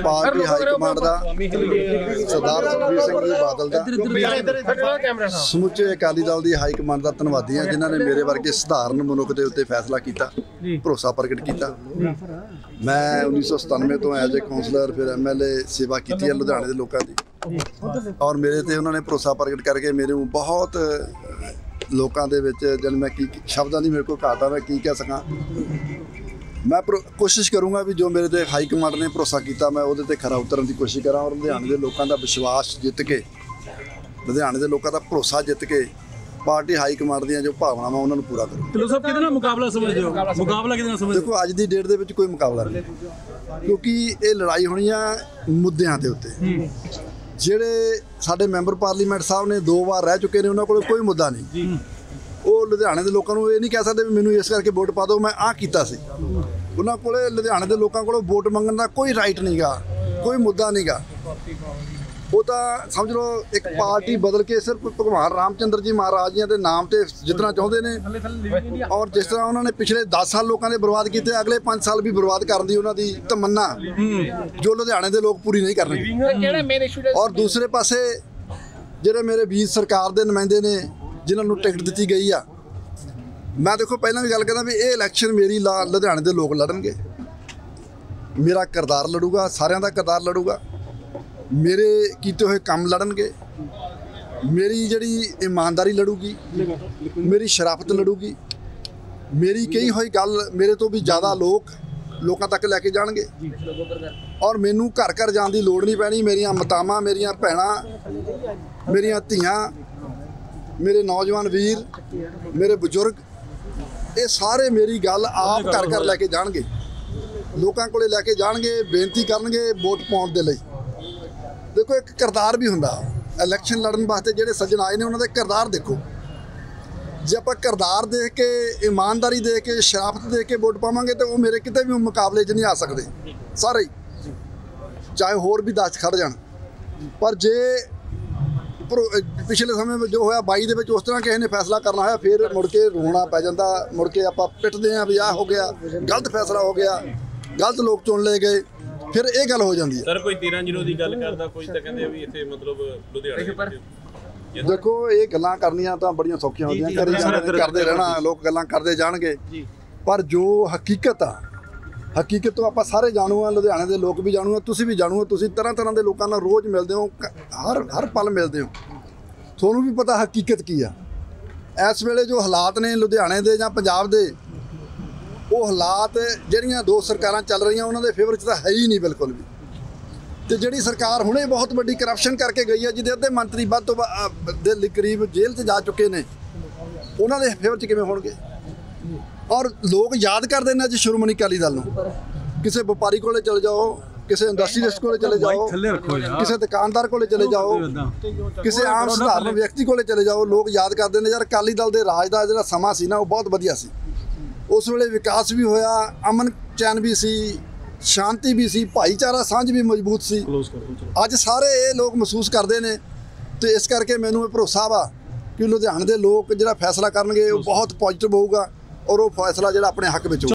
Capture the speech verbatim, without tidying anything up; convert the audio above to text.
Party high command का सरदार सुखबीर सिंह जी बादल का समुचे अकाली दल की हाईकमांड का धन्यवादी हाँ जिन्होंने मेरे वर्गे सधारण मनुख के उत्ते फैसला किया, भरोसा प्रगट किया। मैं उन्नीस सौ सतानवे तो एज ए कौंसलर फिर एम एल ए सेवा की है लुधियाने के लोगों की, और मेरे ते उन्होंने भरोसा प्रगट करके मेरे बहुत लोगों के जन मैं की शब्दों की मेरे को घाट आ, मैं की कह सका। मैं कोशिश करूँगा भी जो मेरे ते हाईकमांड ने भरोसा किया मैं वो खरा उतरन की कोशिश करा, और लुधियाने के लोगों का विश्वास जित के, लुधियाने के लोगों का भरोसा जित के पार्टी हाईकमांड दी जो भावनावां उन्होंने पूरा करूँ। ढिल्लों साहब किहदे नाल मुकाबला समझदे हो? मुकाबला किहदे नाल समझदे हो? देखो अज की डेट दे कोई मुकाबला नहीं, क्योंकि ये लड़ाई होनी है मुद्दों के उत्ते। ਜਿਹੜੇ ਸਾਡੇ ਮੈਂਬਰ ਪਾਰਲੀਮੈਂਟ ਸਾਹਿਬ ਨੇ ਦੋ ਵਾਰ ਰਹਿ ਚੁੱਕੇ ਨੇ, ਉਹਨਾਂ ਕੋਲ ਕੋਈ ਮੁੱਦਾ ਨਹੀਂ। ਉਹ ਲੁਧਿਆਣੇ ਦੇ ਲੋਕਾਂ ਨੂੰ ਇਹ ਨਹੀਂ ਕਹਿ ਸਕਦੇ ਵੀ ਮੈਨੂੰ ਇਸ ਕਰਕੇ ਵੋਟ ਪਾ ਦਿਓ, ਮੈਂ ਆਹ ਕੀਤਾ ਸੀ। ਉਹਨਾਂ ਕੋਲ ਲੁਧਿਆਣੇ ਦੇ ਲੋਕਾਂ ਕੋਲ ਵੋਟ ਮੰਗਣ ਦਾ ਕੋਈ ਰਾਈਟ ਨਹੀਂਗਾ, ਕੋਈ ਮੁੱਦਾ ਨਹੀਂਗਾ। ਉਹ ਤਾਂ ਸਮਝ ਲਓ ਇੱਕ ਪਾਰਟੀ ਬਦਲ ਕੇ ਸਿਰਫ ਭਗਵਾਨ ਰਾਮਚੰਦਰ ਜੀ ਮਹਾਰਾਜ ਜੀ ਦੇ ਨਾਮ ਤੇ ਜਿੱਤਣਾ ਚਾਹੁੰਦੇ ਨੇ, ਔਰ ਜਿਸ ਤਰ੍ਹਾਂ ਉਹਨਾਂ ਨੇ ਪਿਛਲੇ ਦਸ ਸਾਲ ਲੋਕਾਂ ਦੇ ਬਰਬਾਦ ਕੀਤੇ, ਅਗਲੇ ਪੰਜ ਸਾਲ ਵੀ ਬਰਬਾਦ ਕਰਨ ਦੀ ਉਹਨਾਂ ਦੀ ਤਮੰਨਾ ਜੋ ਲੁਧਿਆਣੇ ਦੇ ਲੋਕ ਪੂਰੀ ਨਹੀਂ ਕਰਨਗੇ। ਔਰ ਦੂਸਰੇ ਪਾਸੇ ਜਿਹੜੇ ਮੇਰੇ ਵੀਰ ਸਰਕਾਰ ਦੇ ਨੁਮਾਇੰਦੇ ਨੇ ਜਿਨ੍ਹਾਂ ਨੂੰ ਟਿਕਟ ਦਿੱਤੀ ਗਈ ਆ, ਮੈਂ ਦੇਖੋ ਪਹਿਲਾਂ ਵੀ ਗੱਲ ਕਰਦਾ ਵੀ ਇਹ ਇਲੈਕਸ਼ਨ ਮੇਰੀ ਲੁਧਿਆਣੇ ਦੇ ਲੋਕ ਲੜਨਗੇ, ਮੇਰਾ ਕਿਰਦਾਰ ਲੜੂਗਾ, ਸਾਰਿਆਂ ਦਾ ਕਿਰਦਾਰ ਲੜੂਗਾ, मेरे किए हुए काम लड़नगे, मेरी जड़ी ईमानदारी लड़ूगी, मेरी शराफत लड़ूगी, मेरी कही हुई गल मेरे तो भी ज़्यादा लोग लोगों तक लैके जाएंगे, और मैनू घर घर जाने की लोड़ नहीं पैनी। मेरिया मातावां, मेरिया भैणां, मेरिया धीआं, मेरे नौजवान वीर, मेरे बजुर्ग, ये सारे मेरी गल आप घर घर लैके जाएंगे, लोगों को लैके जाएंगे, बेनती करनगे वोट पाउण दे लई। देखो एक किरदार भी हुंदा, इलैक्शन लड़न वास्ते ਜਿਹੜੇ सज्जन आए ने उन्होंने किरदार देखो। जे आप किरदार देख के, ईमानदारी देख के, शराफत देख के वोट पावांगे तो वो मेरे किते भी मुकाबले 'च नहीं आ सकते सारे, चाहे होर भी दस खड़ जाण। पर जे पिछले समय में जो होया बाई दे विच उस तरह किसी ने फैसला करना होया, फिर मुड़ के रोना पै जांदा, मुड़ के आपां पिटदे आ भी आ हो गया, गलत फैसला हो गया, गलत लोग चुन ले गए, फिर ये गल हो जाती है। सर कोई तेरह जीरो की गल करदा, कोई तां कहंदे भी इत्थे मतलब लुधियाने देखो ये गल्लां करनियां तां बड़ियां सौखियां होंदियां, करी जांदे करदे रहना, लोग गल्लां करदे जाणगे, पर जो हकीकत आ, हकीकत तो आपां सारे जाणू आ, लुधियाने दे लोग भी जाणू आ, तुसीं भी जाणू आ, तुसीं तरह तरह के लोगों नाल रोज़ मिलदे हो, हर हर पल मिलदे हो, तुहानूं भी पता हकीकत की आ। इस वेले जो हालात ने लुधियाने दे जां पंजाब दे, वो हालात ਜਿਹੜੀਆਂ ਦੋ ਸਰਕਾਰਾਂ ਚੱਲ ਰਹੀਆਂ ਉਹਨਾਂ ਦੇ ਫੇਵਰ 'ਚ ਤਾਂ ਹੈ ਹੀ ਨਹੀਂ ਬਿਲਕੁਲ ਵੀ। ਤੇ ਜਿਹੜੀ ਸਰਕਾਰ ਹੁਣੇ ਬਹੁਤ ਵੱਡੀ ਕਰਪਸ਼ਨ ਕਰਕੇ ਗਈ ਹੈ, ਜਿਹਦੇ ਅੱਧੇ ਮੰਤਰੀ ਵੱਧ ਤੋਂ ਦੇ ਕਰੀਬ ਜੇਲ੍ਹ 'ਚ ਜਾ ਚੁੱਕੇ ਨੇ, ਉਹਨਾਂ ਦੇ ਫੇਵਰ 'ਚ ਕਿਵੇਂ ਹੋਣਗੇ? ਔਰ ਲੋਕ ਯਾਦ ਕਰਦੇ ਨੇ ਅੱਜ ਸ਼੍ਰੋਮਣੀ ਅਕਾਲੀ ਦਲ ਨੂੰ। ਕਿਸੇ ਵਪਾਰੀ ਕੋਲੇ ਚਲੇ ਜਾਓ, ਕਿਸੇ ਇੰਡਸਟਰੀਲਿਸਟ ਕੋਲੇ ਚਲੇ ਜਾਓ, ਕਿਸੇ ਦੁਕਾਨਦਾਰ ਕੋਲੇ ਚਲੇ ਜਾਓ, ਕਿਸੇ ਆਮ ਸਧਾਰਨ ਵਿਅਕਤੀ ਕੋਲੇ ਚਲੇ ਜਾਓ, ਲੋਕ ਯਾਦ ਕਰਦੇ ਨੇ ਯਾਰ ਅਕਾਲੀ ਦਲ ਦੇ ਰਾਜ ਦਾ ਜਿਹੜਾ ਸਮਾਂ ਸੀ ਨਾ ਉਹ ਬਹੁਤ ਵਧੀਆ ਸੀ। उस वेले विकास भी होया, अमन चैन भी सी, शांति भी सी, भाईचारा सांझ भी मजबूत सी। अज सारे ये लोग महसूस करते हैं, तो इस करके मैनू भरोसा वा कि लुधियाने के लोग जो फैसला करनगे वो बहुत पॉजिटिव होगा, और वो फैसला जो अपने हक में होगा।